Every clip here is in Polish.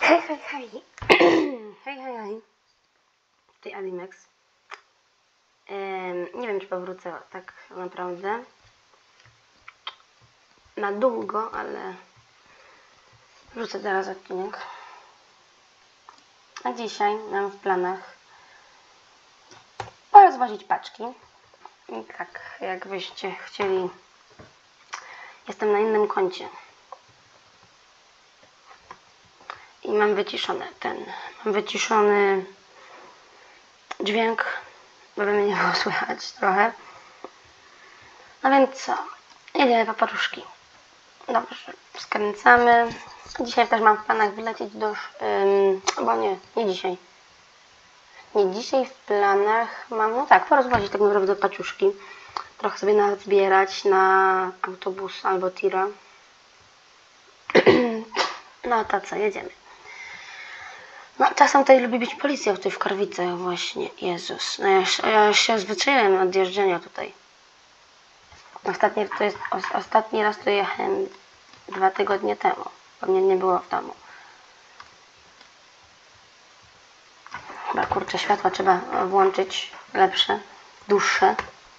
Hej, hej, hej. Hej, hej, hej. Tutaj Alimex. Nie wiem, czy powrócę tak naprawdę na długo, ale wrzucę teraz odcinek. A dzisiaj mam w planach porozważyć paczki. I tak, jakbyście chcieli, jestem na innym koncie. I mam wyciszony dźwięk, żeby mnie nie było słychać trochę. No więc co? Jedziemy po paluszki. Dobrze, skręcamy. Dzisiaj też mam w planach wylecieć do... bo nie dzisiaj. Nie dzisiaj w planach mam, no tak, porozwozić tak naprawdę paczuszki. Trochę sobie nazbierać na autobus albo tira. No to co, jedziemy. No czasem tutaj lubi być policja tutaj w Karwicach właśnie. Jezus, no ja się zwyczaiłem od jeżdżenia tutaj. Ostatni raz tu jechałem 2 tygodnie temu, bo mnie nie było w domu. Chyba kurczę, światła trzeba włączyć lepsze, dłuższe.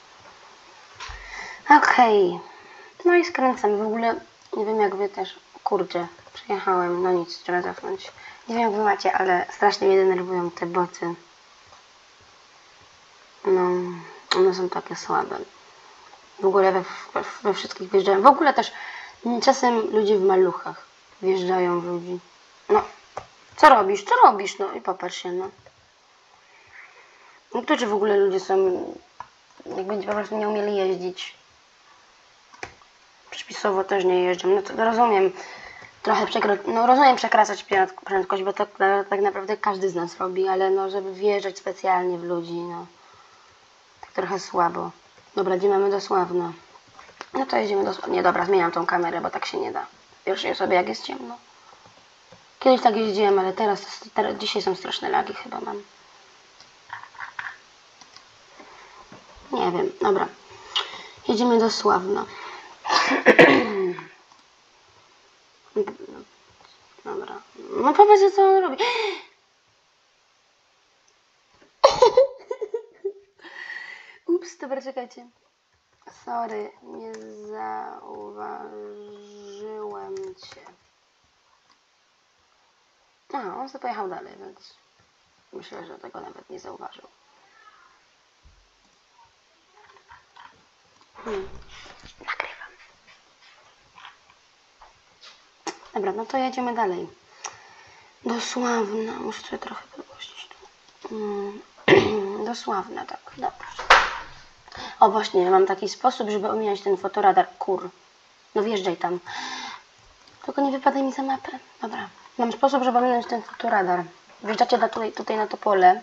Okej. No i skręcam. W ogóle nie wiem jak wy też. Kurczę, przejechałem, no nic, trzeba cofnąć. Nie wiem jak wy macie, ale strasznie mnie denerwują te boty. No, one są takie słabe. W ogóle we wszystkich wjeżdżają. W ogóle też czasem ludzie w maluchach wjeżdżają w ludzi. No, co robisz? Co robisz? No i popatrz się, no. Niektórzy w ogóle ludzie są, jakby po prostu nie umieli jeździć. Przepisowo też nie jeżdżą. No to rozumiem, trochę rozumiem przekraczać prędkość, bo to tak naprawdę każdy z nas robi, ale no, żeby wjeżdżać specjalnie w ludzi, no. Tak trochę słabo. Dobra, gdzie mamy do Sławna? No to jedziemy do Sławna. Nie, dobra, zmieniam tą kamerę, bo tak się nie da. W pierwszej osobie jak jest ciemno. Kiedyś tak jeździłem, ale teraz dzisiaj są straszne lagi chyba mam. Nie wiem, dobra. Jedziemy do Sławna. Dobra. No powiedz, co on robi. Ups, dobra, czekajcie. Sorry, nie zauważyłem cię. Aha, on sobie pojechał dalej, więc myślę, że tego nawet nie zauważył. Nagrywam. Dobra, no to jedziemy dalej. Do Sławna. Muszę sobie trochę podgłośnić tu. Do Sławna, tak. Dobrze. O właśnie, mam taki sposób, żeby ominąć ten fotoradar. No wjeżdżaj tam. Tylko nie wypadaj mi za mapę. Dobra. Mam sposób, żeby ominąć ten fotoradar. Wjeżdżacie tutaj na to pole.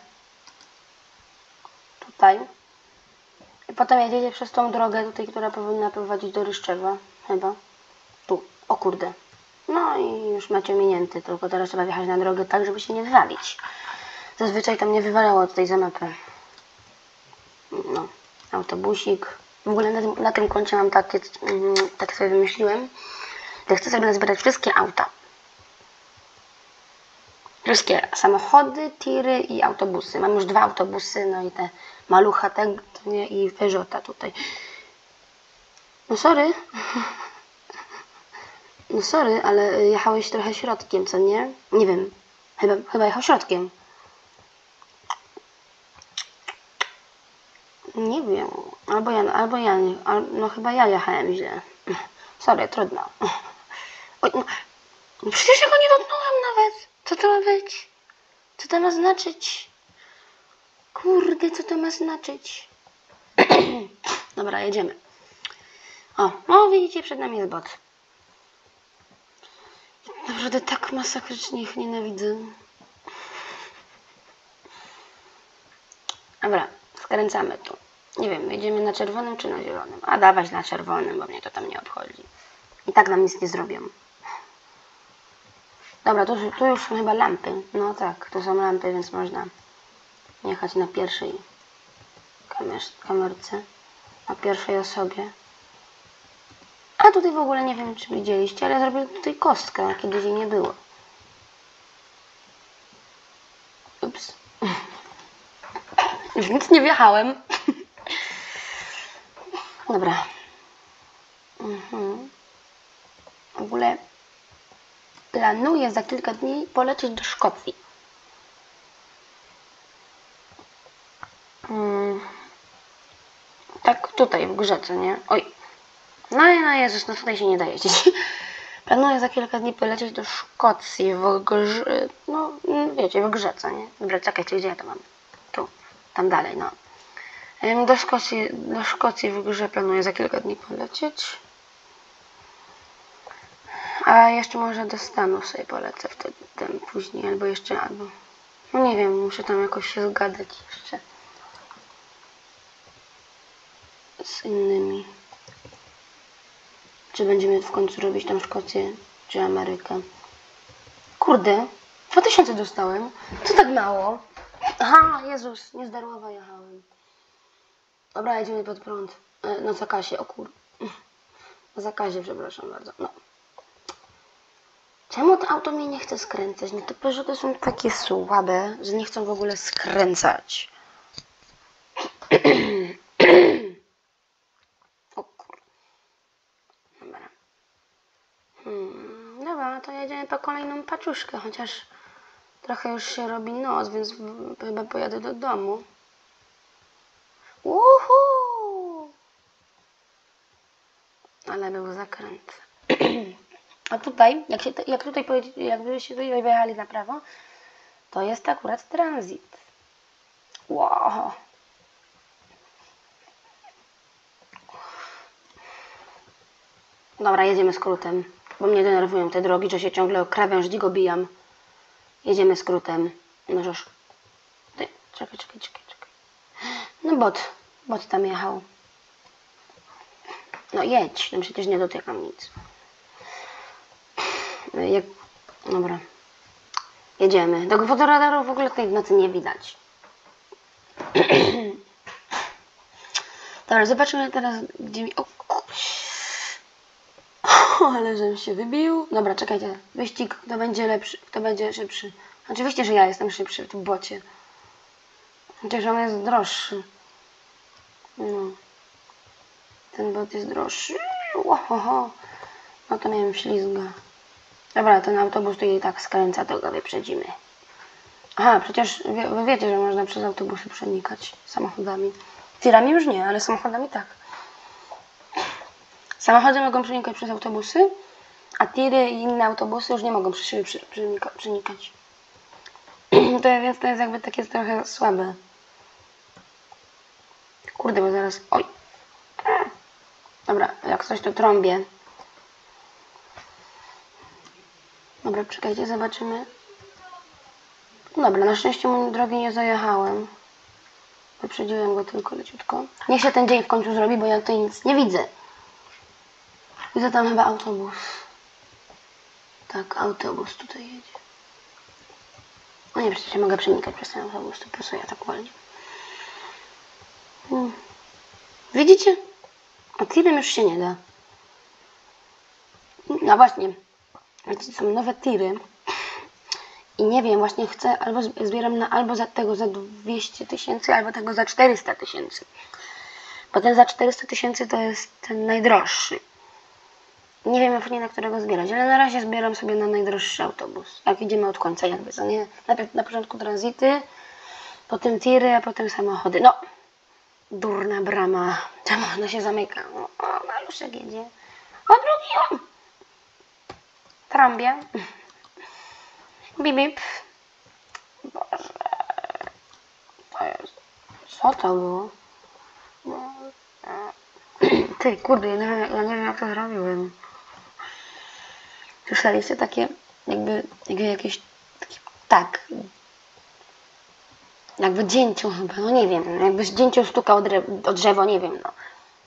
Tutaj. I potem jedziecie przez tą drogę tutaj, która powinna prowadzić do Ryszczewa. Chyba. Tu. O kurde. No i już macie ominięty. Tylko teraz trzeba wjechać na drogę tak, żeby się nie wywalić. Zazwyczaj tam nie wywalało tutaj za mapę. No. Autobusik. W ogóle na tym koncie mam tak sobie wymyśliłem, że chcę sobie nazbierać wszystkie auta. Wszystkie samochody, tiry i autobusy. Mam już 2 autobusy, no i te malucha i Peugeota tutaj. No sorry. No sorry, ale jechałeś trochę środkiem, co nie? Nie wiem. Chyba jechał środkiem. Nie wiem. Albo ja nie. No chyba ja jechałem źle. Sorry, trudno. Oj, no przecież ja go nie dotknąłem nawet. Co to ma być? Co to ma znaczyć? Kurde, co to ma znaczyć? Dobra, jedziemy. O, widzicie, przed nami jest bot. Naprawdę tak masakrycznie ich nienawidzę. Dobra, skręcamy tu. Nie wiem, jedziemy na czerwonym czy na zielonym? A dawać na czerwonym, bo mnie to tam nie obchodzi. I tak nam nic nie zrobią. Dobra, tu już są chyba lampy. No tak, tu są lampy, więc można jechać na pierwszej kamerce. Na pierwszej osobie. A tutaj w ogóle nie wiem, czy widzieliście, ale zrobię tutaj kostkę, a kiedyś jej nie było. Już nic nie wjechałem. Dobra. W ogóle planuję za kilka dni polecieć do Szkocji. Tak tutaj w grze, co nie? Oj. No Jezus, no tutaj się nie da jeździć. Planuję za kilka dni polecieć do Szkocji w grze, no wiecie, w grze, co nie? Dobra, czekajcie, gdzie ja to mam? Tu, tam dalej, no. Do Szkocji w grze planuję za kilka dni polecieć. A jeszcze może do Stanów sobie polecę wtedy, tam później, albo jeszcze, no nie wiem, muszę tam jakoś się zgadać jeszcze z innymi. Czy będziemy w końcu robić tam Szkocję, czy Amerykę? Kurde, 2000 dostałem. Co tak mało? Aha, Jezus, nie z Darłowa jechałem. Dobra, jedziemy pod prąd. Na zakazie, o kur... Na zakazie, przepraszam bardzo. No. Czemu to auto mnie nie chce skręcać? No to Peugeoty są takie słabe, że nie chcą w ogóle skręcać. O kur... Dobra. Dobra, to jedziemy po kolejną paczuszkę, chociaż trochę już się robi noc, więc chyba pojadę do domu. Uhu! Ale był zakręt. A tutaj, jakbyście tutaj wyjechali na prawo, to jest akurat tranzyt. Wow! Dobra, jedziemy skrótem, bo mnie denerwują te drogi, że się ciągle o krawędź go bijam. Jedziemy skrótem. No żeż. Czekaj. No bot tam jechał. No jedź, no przecież nie dotykam nic. Dobra. Jedziemy. Tego fotoradaru w ogóle tej w nocy nie widać. Dobra, zobaczymy teraz, gdzie mi... Ale żebym się wybił. Dobra, czekajcie. Wyścig, kto będzie lepszy, kto będzie szybszy. Oczywiście, że ja jestem szybszy w tym bocie. Chociaż on jest droższy. No. Ten bot jest droższy. Ohoho. No to miałem ślizga. Dobra, ten autobus tutaj i tak skręca, to go wyprzedzimy. Aha, przecież wy wiecie, że można przez autobusy przenikać samochodami. Tirami już nie, ale samochodami tak. Samochody mogą przenikać przez autobusy, a tiry i inne autobusy już nie mogą przez siebie przenikać. Więc to jest jakby takie trochę słabe. Kurde, bo zaraz... Oj! Dobra, jak coś to trąbię. Dobra, czekajcie, zobaczymy. Dobra, na szczęście mój drogi nie zajechałem. Wyprzedziłem go tylko leciutko. Niech się ten dzień w końcu zrobi, bo ja tutaj nic nie widzę. Widzę tam chyba autobus. Tak, autobus tutaj jedzie. No nie, przecież mogę przenikać przez ten autobus, to po co ja tak wolniej. Widzicie? A tirem już się nie da. No właśnie. Są nowe tiry. I nie wiem, właśnie chcę, albo zbieram albo tego za 200 000, albo tego za 400 000. Bo ten za 400 000 to jest ten najdroższy. Nie wiem właśnie na którego zbierać, ale na razie zbieram sobie na najdroższy autobus. Jak idziemy od końca jakby, co nie? Najpierw na początku tranzyty, potem tiry, a potem samochody. No, durna brama. Czemu ona się zamyka? O, maluszek jedzie. O, drugi on! Trąbię. Bip, bip. Boże. To jest... Co to było? Ty, kurde, ja nie wiem jak to zrobiłem. Słyszeliście takie, jakby jakieś, tak, jakby dzięciu chyba, no nie wiem, jakby dzięciu stuka o drzewo, nie wiem, no.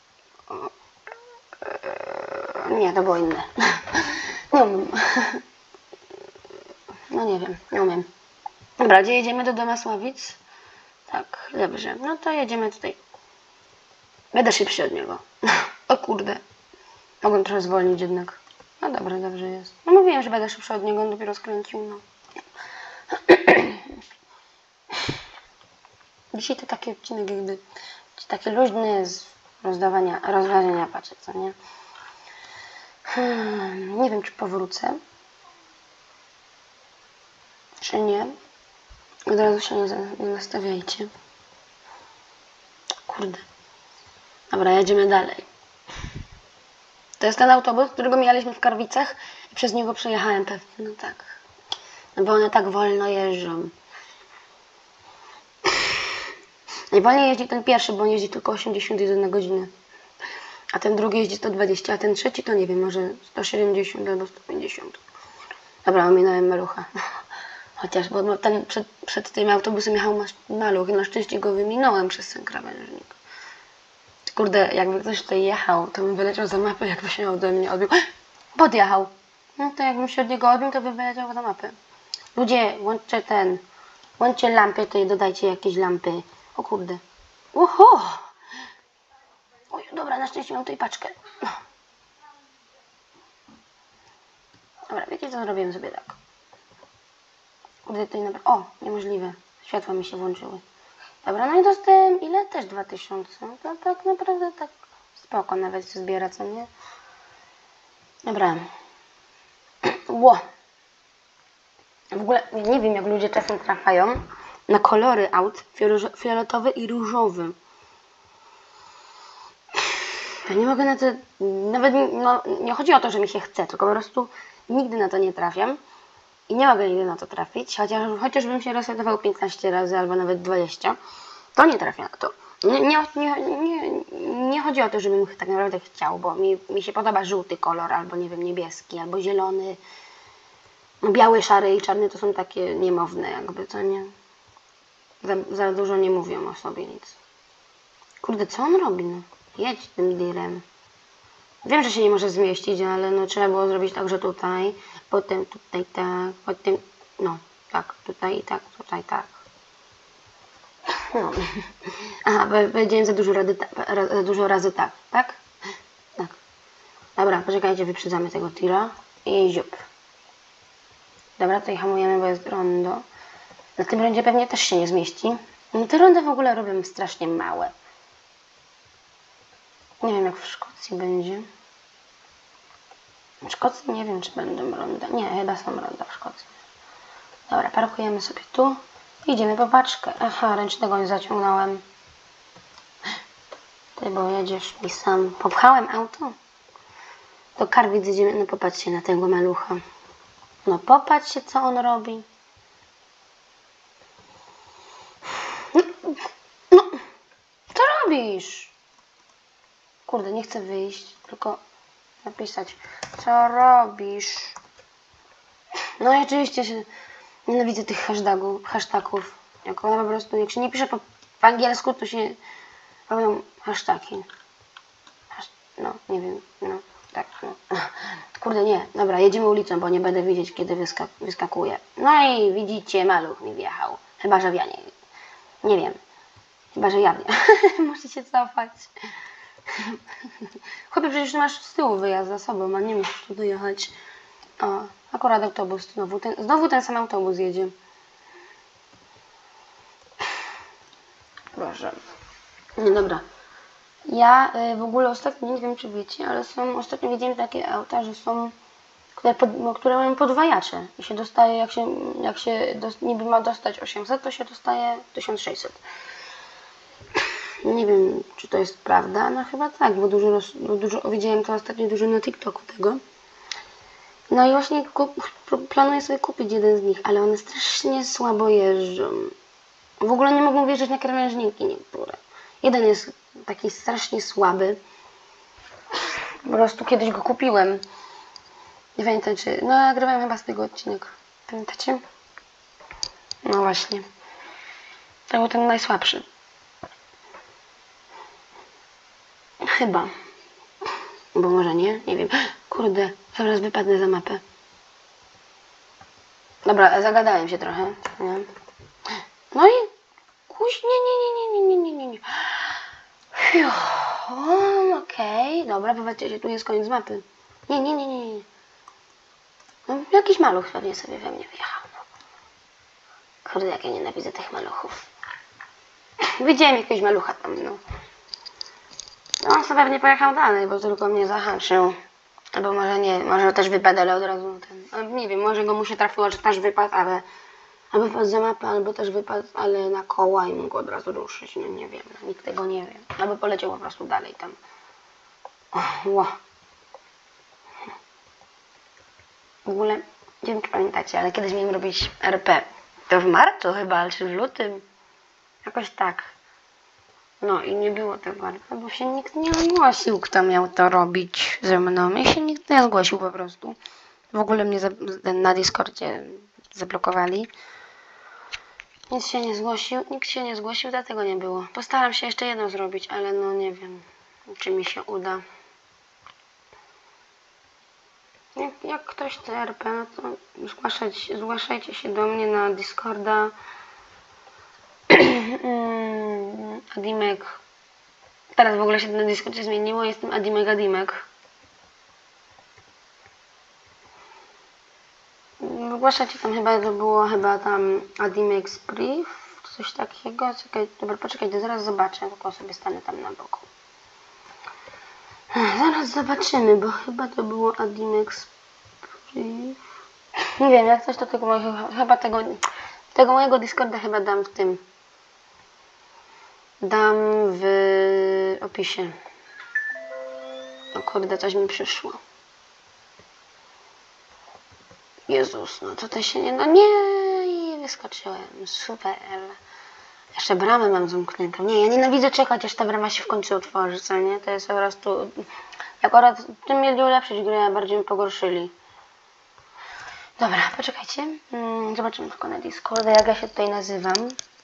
Nie, to było inne. Nie umiem. No nie wiem, nie umiem. Dobra, gdzie jedziemy? Do Domasławic? Tak, dobrze, no to jedziemy tutaj. Będę szybszy od niego. O kurde. Mogłem trochę zwolnić jednak. No dobra, dobrze jest. No mówiłem, że będę szybszy od niego, on dopiero skręcił, no. Dzisiaj to taki odcinek jakby, taki luźny z rozważenia patrzę, co nie? Nie wiem, czy powrócę, czy nie. Od razu się nie nastawiajcie. Kurde. Dobra, jedziemy dalej. To jest ten autobus, którego mijaliśmy w Karwicach i przez niego przejechałem pewnie. No tak. No bo one tak wolno jeżdżą. Najwolniej jeździ ten pierwszy, bo on jeździ tylko 81 na godzinę. A ten drugi jeździ 120, a ten trzeci to nie wiem, może 170 albo 150. Dobra, ominąłem malucha. Chociaż, bo ten przed tym autobusem jechał maluch i na szczęście go wyminąłem przez ten krawężnik. Kurde, jakby ktoś tutaj jechał, to bym wyleciał za mapę, jakby się ode mnie odbił. Podjechał. No to jakbym się od niego odbił, to bym wyleciał za mapę. Ludzie, włączcie lampy, to dodajcie jakieś lampy. O kurde. Oho! Oj, dobra, na szczęście mam tutaj paczkę. Dobra, wiecie co, zrobiłem sobie tak. Kurde, tutaj naprawdę... O, niemożliwe. Światła mi się włączyły. Dobra, no i dostałem ile? Też 2000. To tak naprawdę tak spoko nawet się zbiera, co nie? Dobra. Ło. W ogóle nie wiem, jak ludzie czasem trafiają na kolory aut fioletowy i różowy. Ja nie mogę na to... Nawet no, nie chodzi o to, że mi się chce, tylko po prostu nigdy na to nie trafiam. I nie mogę nigdy na to trafić, chociażbym się resetował 15 razy albo nawet 20, to nie trafię na to. Nie chodzi o to, żebym tak naprawdę chciał, bo mi się podoba żółty kolor, albo nie wiem, niebieski, albo zielony. Biały, szary i czarny to są takie niemowne jakby, co nie? Za dużo nie mówią o sobie nic. Kurde, co on robi, no? Jedź tym direm. Wiem, że się nie może zmieścić, ale no trzeba było zrobić tak, że tutaj, potem tutaj tak, potem, no, tak, tutaj i tak, tutaj tak. No. Aha, powiedziałem za dużo razy tak, tak? Tak. Dobra, poczekajcie, wyprzedzamy tego tira i ziup. Dobra, tutaj hamujemy, bo jest rondo. Na tym rondzie pewnie też się nie zmieści. No te rondy w ogóle robią strasznie małe. Nie wiem, jak w Szkocji będzie. W Szkocji nie wiem, czy będą ronda. Nie, chyba są ronda w Szkocji. Dobra, parkujemy sobie tu. Idziemy po paczkę. Aha, ręcznego nie zaciągnąłem. Ty, bo jedziesz mi sam. Popchałem auto? Do Karwic idziemy. No popatrzcie na tego malucha. No popatrzcie, co on robi. No, co robisz? Kurde, nie chcę wyjść, tylko napisać, co robisz. No i oczywiście się nienawidzę tych hashtagów. Jak ona po prostu, jak się nie pisze po angielsku, to się robią hashtagi. No, nie wiem, no, tak, no. Kurde, nie, dobra, jedziemy ulicą, bo nie będę widzieć, kiedy wyskakuje. No i widzicie, maluch mi wjechał. Chyba, że ja nie wiem. Chyba, że ja nie. Muszę się cofać. Chłopie, przecież masz z tyłu wyjazd za sobą, a nie musisz tu dojechać. O, akurat autobus, znowu ten sam autobus jedzie. Proszę. Nie, dobra. Ja w ogóle ostatnio, nie wiem czy wiecie, ale ostatnio widziałem takie auta, że są, które mają podwajacze. I się dostaje, jak się niby ma dostać 800, to się dostaje 1600. Nie wiem, czy to jest prawda, no chyba tak, bo dużo widziałem to ostatnio dużo na TikToku tego. No i właśnie planuję sobie kupić jeden z nich, ale one strasznie słabo jeżdżą. W ogóle nie mogą wjeżdżać na krawężniki niektóre. Jeden jest taki strasznie słaby. Po prostu kiedyś go kupiłem. Nie pamiętam czy... No nagrywałem chyba z tego odcinek. Pamiętacie? No właśnie. To był ten najsłabszy. Chyba. Bo może nie, nie wiem. Kurde, zaraz wypadnę za mapę. Dobra, zagadałem się trochę. Nie? No i... Nie. Okej, dobra, popatrzcie się, tu jest koniec mapy. Nie. No, jakiś maluch pewnie sobie we mnie wjechał. No. Kurde, jak ja nienawidzę tych maluchów. Widziałem jakiegoś malucha tam, no. No on sobie pewnie pojechał dalej, bo tylko mnie zahaczył. Albo może nie, może też wypadł, ale od razu ten... Nie wiem, może go mu się trafiło, że też wypadł, ale... Albo wypadł za mapę, albo też wypadł, ale na koła i mógł od razu ruszyć. No nie wiem, nikt tego nie wie. Albo poleciał po prostu dalej tam. Ło. W ogóle, nie wiem czy pamiętacie, ale kiedyś miałem robić RP. To w marcu chyba, czy w lutym. Jakoś tak. No i nie było tego RP, bo się nikt nie zgłosił, kto miał to robić ze mną. I się nikt nie zgłosił po prostu. W ogóle mnie na Discordzie zablokowali. Nikt się nie zgłosił, dlatego nie było. Postaram się jeszcze jedno zrobić, ale no nie wiem, czy mi się uda. Jak ktoś chce RP, no to zgłaszajcie się do mnie na Discorda. Adimek. Teraz w ogóle się na Discordzie zmieniło, jestem Adimek. Zgłaszajcie tam to było tam Adimek Brief, coś takiego. Czekaj, dobra, poczekajcie, zaraz zobaczę, tylko sobie stanę tam na boku. Zaraz zobaczymy, bo chyba to było Adimek Brief. Nie wiem, jak coś to tego mojego Discorda chyba dam dam w opisie. O kurde, coś mi przyszło. Jezus, no tutaj się nie... No nie, wyskoczyłem. Super. Jeszcze bramę mam zamkniętą. Nie, ja nienawidzę czekać, aż ta brama się w końcu otworzy, co nie? To jest po prostu... Akurat tym mieli ulepszyć grę, a bardziej mi pogorszyli. Dobra, poczekajcie. Zobaczymy tylko na Discordzie, jak ja się tutaj nazywam.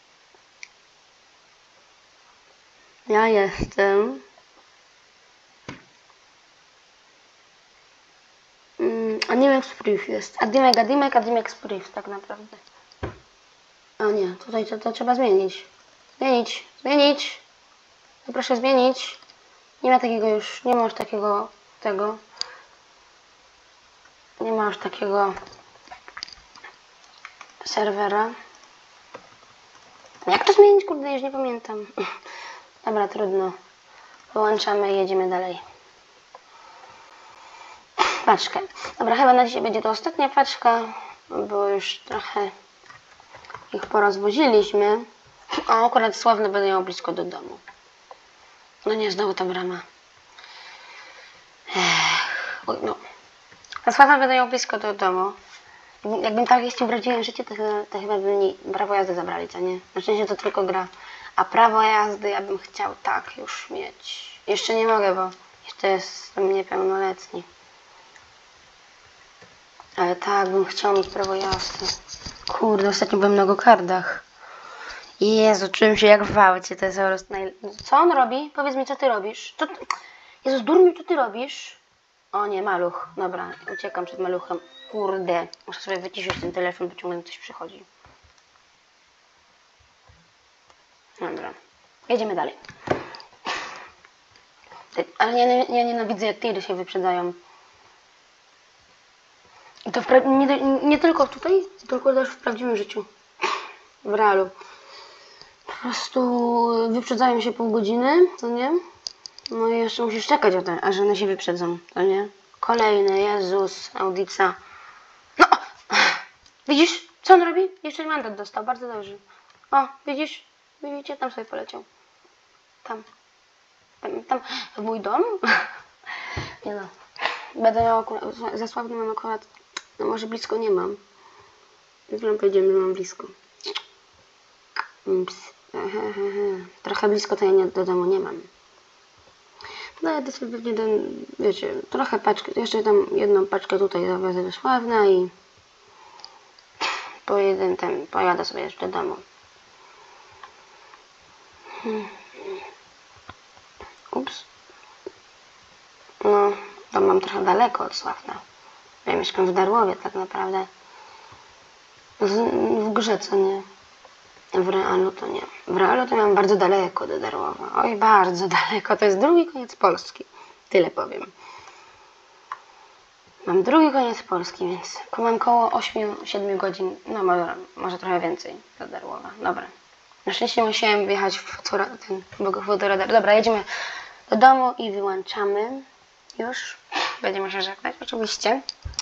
Ja jestem... Adimek Brief jest. Adimek Brief, tak naprawdę. A nie, tutaj to trzeba zmienić. Zmienić. No proszę zmienić. Nie ma takiego już, nie ma już takiego tego. Nie ma już takiego serwera. Jak to zmienić? Kurde, już nie pamiętam. Dobra, trudno. Wyłączamy i jedziemy dalej. Paczkę. Dobra, chyba na dzisiaj będzie to ostatnia paczka, bo już trochę ich porozwoziliśmy. O, akurat Sławny będę miał blisko do domu. No nie, znowu ta brama. Oj, no. A Sławny będę miał blisko do domu. Jakbym tak jeździł w prawdziwym życiu, to chyba by mi prawo jazdy zabrali, co nie? Na szczęście to tylko gra. A prawo jazdy ja bym chciał tak już mieć. Jeszcze nie mogę, bo jeszcze jestem niepełnoletni. Ale tak, bym chciał mieć prawo jazdy. Kurde, ostatnio byłem na go-kardach. Jezu, czułem się jak w aucie, to jest po prostu Co on robi? Powiedz mi, co ty robisz? Jezus, durniu, co ty robisz? O nie, maluch. Dobra, uciekam przed maluchem. Kurde, muszę sobie wyciszyć ten telefon, bo ciągle coś przychodzi. Dobra, jedziemy dalej. Ale ja nienawidzę, jak tiry się wyprzedzają. I to nie tylko tutaj, tylko też w prawdziwym życiu. W realu. Po prostu wyprzedzają się pół godziny, to nie? No i jeszcze musisz czekać aż one się wyprzedzą, to nie? Kolejny, Jezus, Audica. No! Widzisz, co on robi? Jeszcze mandat dostał, bardzo dobrze. O, widzisz? Widzicie? Tam sobie poleciał. Tam. W mój dom? Nie no. Będę miał akurat, za Sławny mam akurat, no może blisko nie mam. Jutro powiedziałem, że mam blisko. Trochę blisko to ja do domu nie mam. No ja sobie pewnie wiecie, trochę paczkę, jeszcze tam jedną paczkę tutaj zawiozę do Sławna i pojadę sobie jeszcze do domu. Ups. No, to mam trochę daleko od Sławna. Ja mieszkam w Darłowie tak naprawdę. W grze, co nie? W realu to nie. W realu to mam bardzo daleko do Darłowa. Oj, bardzo daleko. To jest drugi koniec Polski. Tyle powiem. Mam drugi koniec Polski, więc mam koło 8-7 godzin. No może trochę więcej do Darłowa. Dobra. Na szczęście musiałem wjechać w fotoradar. Dobra, jedziemy do domu i wyłączamy. Już. Będziemy się żegnać, oczywiście.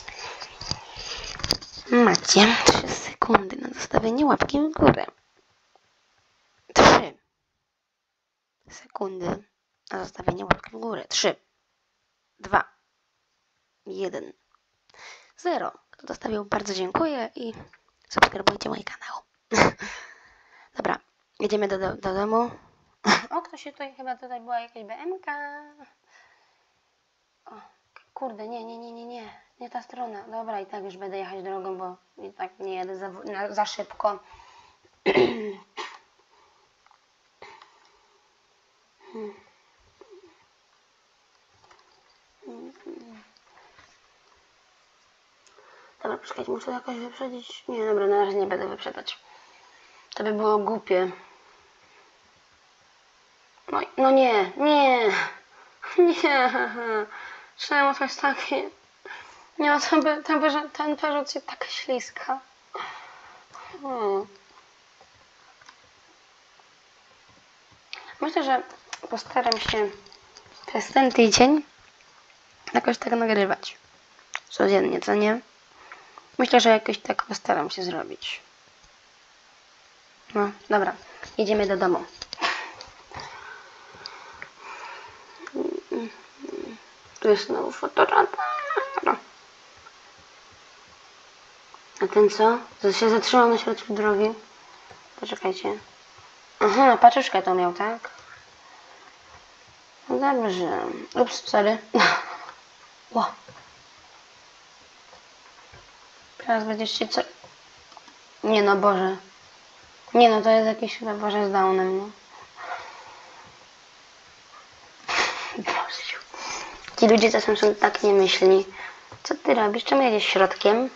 Macie 3 sekundy na zostawienie łapki w górę. 3 sekundy na zostawienie łapki w górę. 3, 2, 1, 0. Kto zostawił, bardzo dziękuję i subskrybujcie mój kanał. Dobra, jedziemy do domu. O, ktoś się tutaj, chyba tutaj była jakaś BMK. O, kurde, nie ta strona. Dobra, i tak już będę jechać drogą, bo i tak nie jadę za szybko. Dobra, poczekajcie, muszę jakoś wyprzedzić. Nie, dobra, na razie nie będę wyprzedzać. To by było głupie. No nie. Czemu to jest takie... Nie no, ten Peugeot jest taka śliska. Myślę, że postaram się przez ten tydzień jakoś tak nagrywać. Codziennie, co nie? Myślę, że jakoś tak postaram się zrobić. No, dobra. Jedziemy do domu. Tu jest znowu fotoradar. A ten co? To się zatrzymał na środku drogi. Poczekajcie. Aha, na paczuszkę to miał, tak? No dobrze. Ups, sorry. Ło. Teraz będziesz się co... Nie no, Boże. Nie no, to jest jakiś chyba Boże z Downem, no. Boże. Ci ludzie czasem są tak niemyślni. Co ty robisz? Czemu jedziesz środkiem?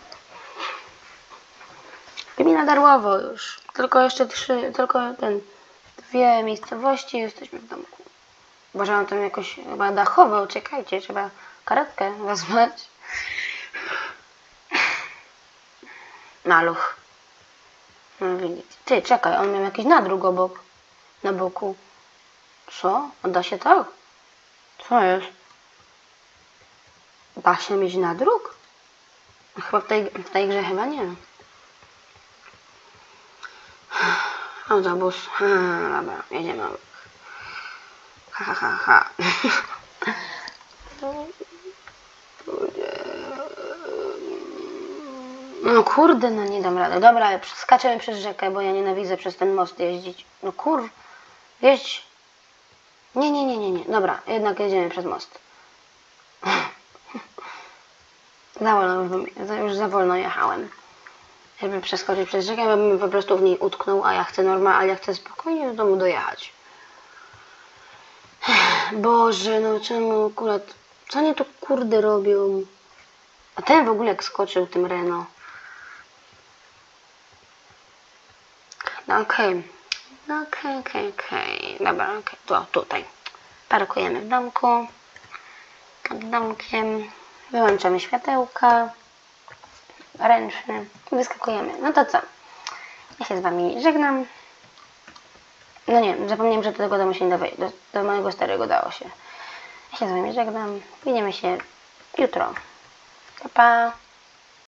Gmina Darłowo już. Tylko jeszcze 2 miejscowości i jesteśmy w domku. Boże, on tam jakoś chyba dachował. Czekajcie, trzeba karetkę wezwać. Maluch. No widzicie. Ty, czekaj, on miał jakiś nadruk obok. Na boku. Co? A da się tak? Co jest? Da się mieć nadruk? Chyba w tej grze chyba nie. Autobus. Dobra, jedziemy. Ha. No kurde, no nie dam rady. Dobra, skaczemy przez rzekę, bo ja nienawidzę przez ten most jeździć. No jeźdź. Nie. Dobra, jednak jedziemy przez most. Już za wolno jechałem. Żeby przeskoczyć przez rzekę, bo bym po prostu w niej utknął, a ja chcę spokojnie do domu dojechać. Boże, no czemu akurat... Co oni tu kurde robią? A ten w ogóle jak skoczył tym Renault. No okej. Dobra, to tutaj. Parkujemy w domku. Pod domkiem. Wyłączamy światełka. Ręczne. Wyskakujemy. No to co? Ja się z wami żegnam. No nie, zapomniałem, że do tego domu się nie da wejść. Do mojego starego dało się. Ja się z wami żegnam. Widzimy się jutro. Pa, pa.